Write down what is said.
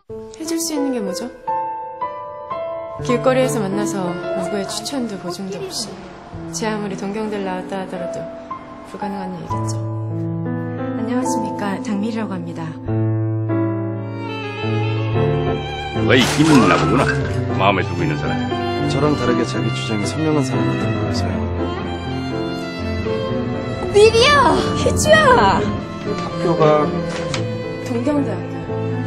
해줄 수 있는 게 뭐죠? 길거리에서 만나서 누구의 추천도 보증도 없이 제 아무리 동경들 나왔다 하더라도 불가능한 일이겠죠. 안녕하십니까, 장미리라고 합니다. 거의 있나 보구나. 마음에 두고 있는 사람. 저랑 다르게 자기 주장이 선명한 사람 같아 보여서요. 미리야! 희주야! 학교가 동경대학교.